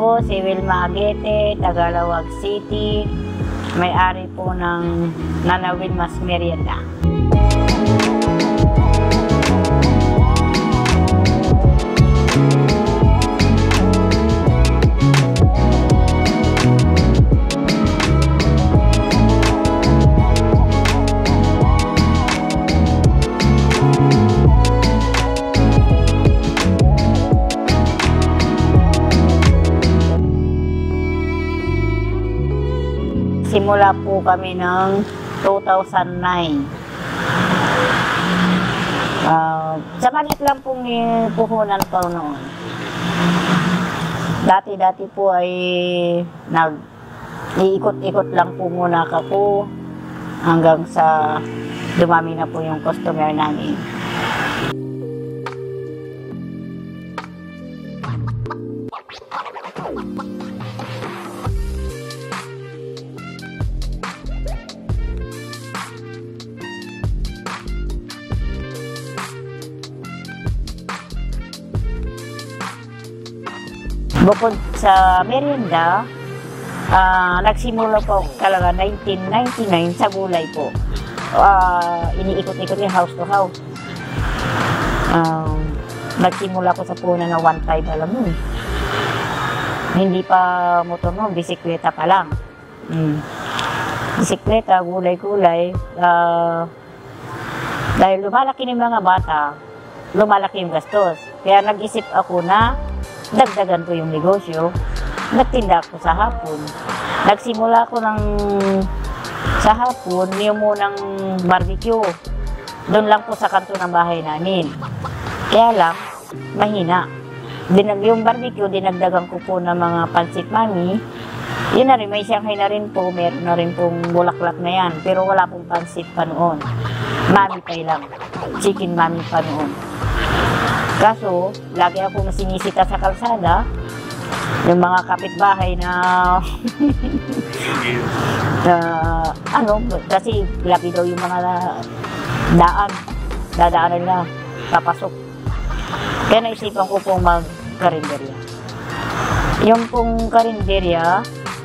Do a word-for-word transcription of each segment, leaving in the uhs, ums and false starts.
po si Wilma Aguete, Tagalawag City, may-ari po ng Nana Wilma's Merienda. Simula po kami ng two thousand nine. Uh, sa maliit lang pong puhunan po noon. Dati-dati po ay nag-iikot-ikot lang po muna ako hanggang sa dumami na po yung customer namin. Bukod sa merienda, uh, nagsimula po talaga nineteen ninety-nine sa gulay po. Uh, iniikot-ikot yung house to house. Uh, nagsimula ko sa punan na one five alam mo. Hindi pa motor noon, bisikleta pa lang. Mm. Bisikleta, gulay-gulay. Uh, dahil lumalaki ng mga bata, lumalaki yung gastos. Kaya nag-isip ako na dagdagan ko yung negosyo. Nagtinda ako sa hapon. Nagsimula ko ng sa hapon, yung munang barbecue. Doon lang po sa kanto ng bahay namin. Kaya lang, mahina. Dinag yung barbecue, dinagdagan ko po ng mga pansit mami. Yun na rin, may Shanghai na rin po. Meron na rin pong bulaklak na yan. Pero wala pong pansit pa noon. Mami pay lang. Chicken mami pa noon. Kaso, lagi ako masinisita sa kalsada. Yung mga kapitbahay na, na ano, kasi labi daw yung mga daan. Dadaanan na, papasok. Kaya naisipan ko pong mag-karinderya. Yung pong karinderya,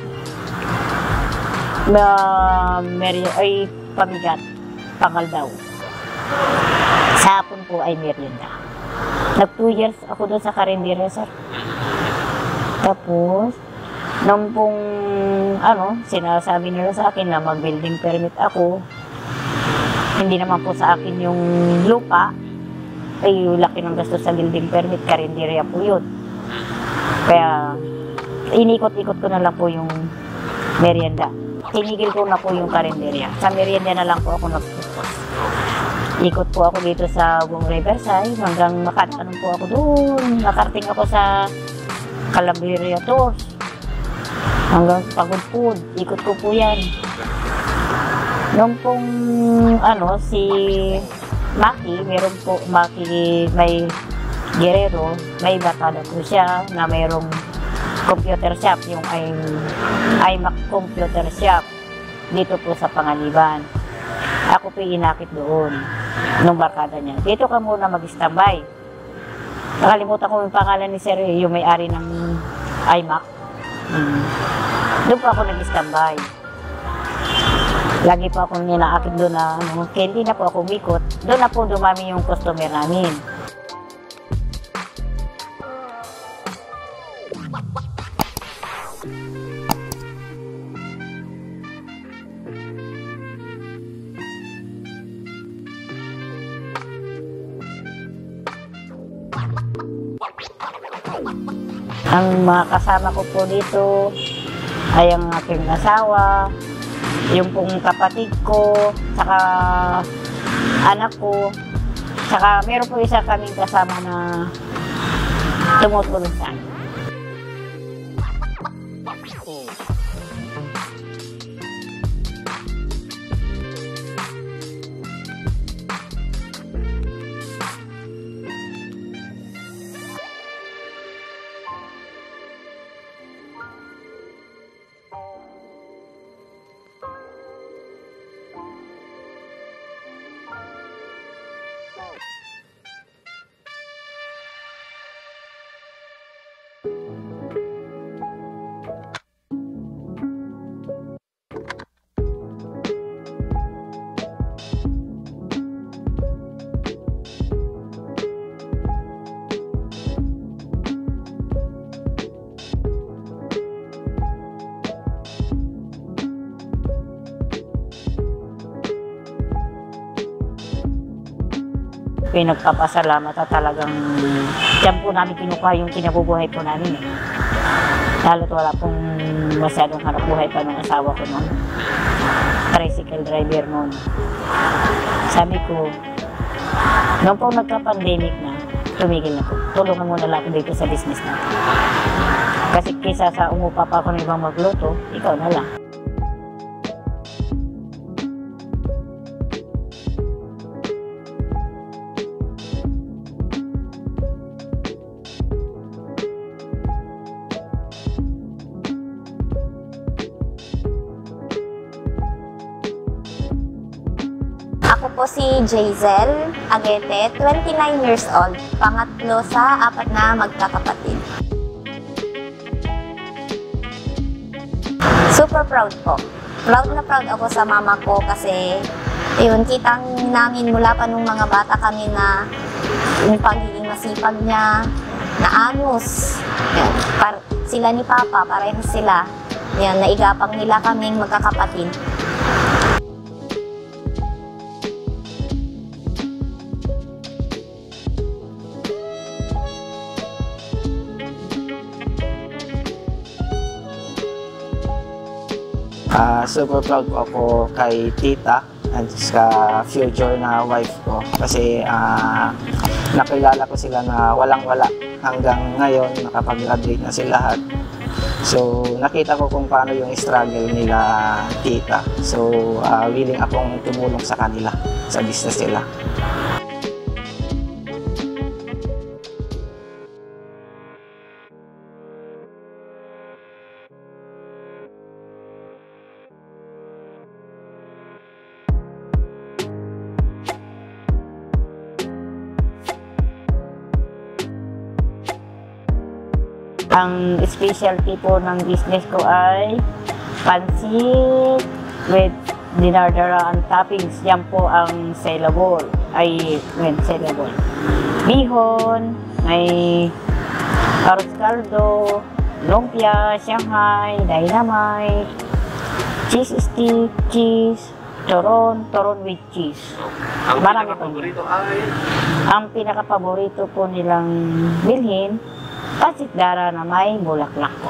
uh, ay pamigat, pangal daw. Sa hapon po ay merienda. Nag two years ako doon sa karinderya, sir. Tapos, nung pong, ano, sinasabi nila sa akin na mag-building permit ako, hindi naman po sa akin yung lupa, ay laki ng gasto sa building permit, karinderya po yun. Kaya, inikot-ikot ko na lang po yung merienda. Tinigil ko na po yung karinderya. Sa merienda na lang po ako nag-focus. Ikot po ako dito sa buong Riverside hanggang makatanong po ako doon. Nakarating ako sa Calaveria Tours. Hanggang Pagod Food. Ikot ko po yan. Nung pong ano, si Maki, meron po, Maki may Guerrero, may batada po siya na mayroong computer shop, yung iMac computer shop dito po sa Pangaliban. Ako po inakit doon nung barkada niya. Dito ka muna mag-standby. Nakalimutan ko yung pangalan ni Sir, yung may-ari ng iMac. Hmm. Doon po ako nag-standby. Lagi po ako ninaakit doon na, ano, kaya hindi na po ako umikot. Doon na po dumami yung customer namin. Ang mga kasama ko po dito ay ang aking asawa, yung pong kapatid ko, saka anak ko, saka meron po isa kaming kasama na tumutulong sa akin. po yung nagpapasalamat at talagang diyan po namin kinukuha yung kinabubuhay po namin eh. Lalo't wala pong masyadong hanap buhay pa ng asawa ko noon. Tricycle driver noon. Sabi ko, noon po nagka-pandemic na, tumigil na po. Tulungan mo na lang dito sa business natin. Kasi kaysa sa umupa pa ako ng ibang magluto, ikaw na lang. Ako po si Jazel Agete, twenty-nine years old, pangatlo sa apat na magkakapatid. Super proud po. Proud na proud ako sa mama ko kasi yun, kitang namin mula pa nung mga bata kami na yung pagiging masipag niya, na anus. Yan, par sila ni Papa, parehas sila. Yan, naigapang nila kaming magkakapatid. Uh, super proud po ako kay tita at sa future na wife ko kasi uh, nakilala ko sila na walang-wala hanggang ngayon nakapag-graduate na sila lahat. So nakita ko kung paano yung struggle nila tita. So uh, willing akong tumulong sa kanila sa business nila. Ang specialty po ng business ko ay pansit with dinardara and toppings. Yan po ang sellable. Ay, when sellable. Bihon, may arroz caldo, lumpia, Shanghai, dynamite, cheese stick, cheese, turon, turon with cheese. Ang Marami pinaka-paborito ay? Ang pinaka-paborito po nilang bilhin, pansit dara na may bulaklak po.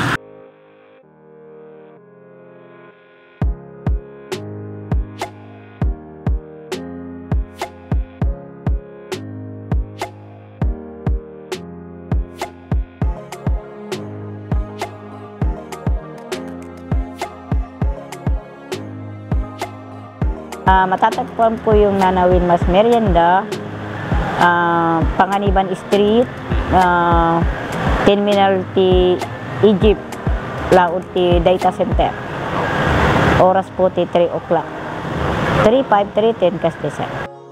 Uh, matatagpuan po yung Nana Wilma's Merienda, uh, Panganiban Street, uh, Terminal T Egypt, Laod T Data Center. Oras po T three o'clock. three five three ten Castesa.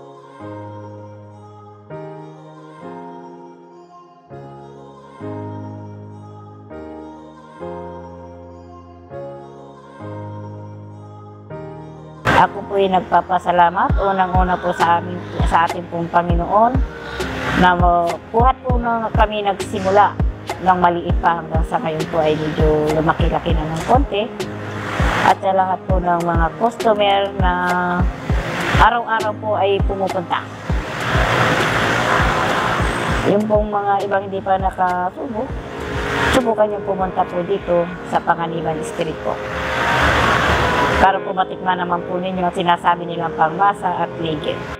Ako po ay nagpapasalamat unang-una po sa amin, sa ating pong Panginoon na buhat po na kami nagsimula ng maliit pa hanggang sa ngayon po ay medyo lumaki-laki na ng konti. At sa lahat po ng mga customer na araw-araw po ay pumupunta. Yung pong mga ibang hindi pa nakasubo, subukan yung pumunta po dito sa Panganiban Street po. Para po matikman naman po ninyo ang sinasabi nilang pangmasa at ligid.